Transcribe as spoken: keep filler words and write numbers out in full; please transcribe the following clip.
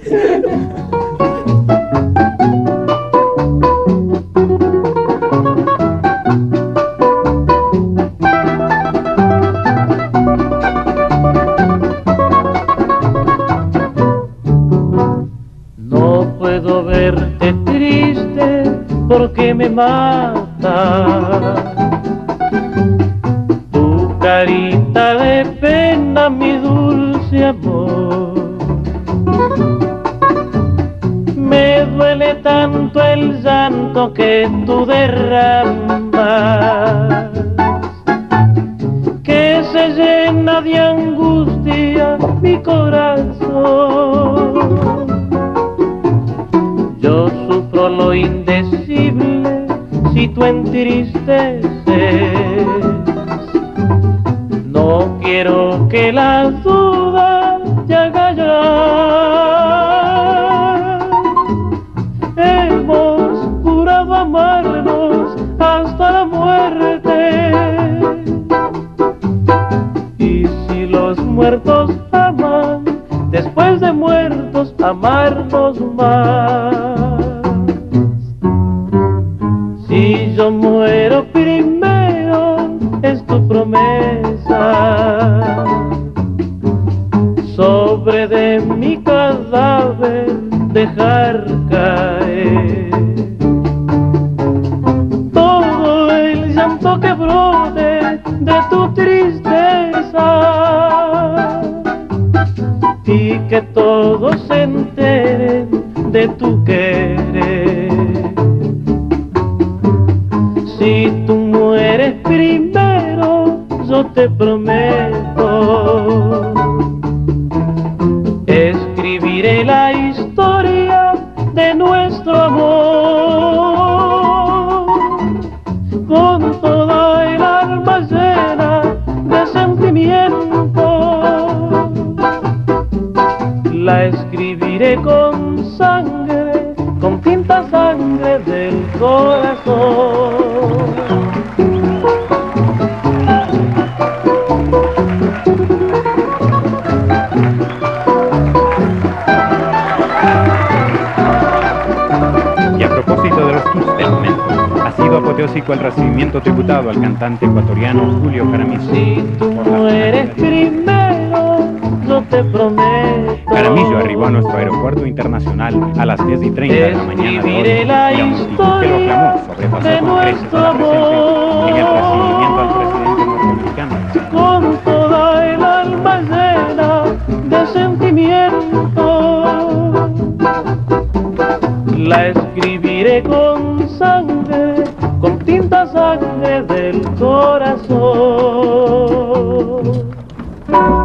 No puedo verte triste porque me mata tu carita de pena, mi dulce amor. Me duele tanto el llanto que tú derramas, que se llena de angustia mi corazón. Yo sufro lo indecible si tú entristeces. No quiero que la duda te haga llorar. Hemos jurado amarnos hasta la muerte, y si los muertos aman, después de muertos amarnos más. Si yo muero primero, es tu promesa, sobre de mi cadáver dejar caer todo el llanto que brote de tu tristeza, y que todos se enteren de tu querer. Si tú mueres primero, yo te prometo, escribiré la historia de nuestro amor, con toda el alma llena de sentimiento. La escribiré con sangre, con tinta sangre del corazón. Y a propósito de los tips del momento, ha sido apoteósico el recibimiento tributado al cantante ecuatoriano Julio Jaramillo. Si tú mueres primero, yo te prometo. Jaramillo arribó a nuestro aeropuerto internacional a las diez y treinta de la mañana de hoy, y la multitud que lo aclamó sobrepasó con creces a la presencia en el recibimiento al presidente norteamericano. Con toda el alma llena de sentimiento, la escribiré con sangre, con tinta sangre del corazón.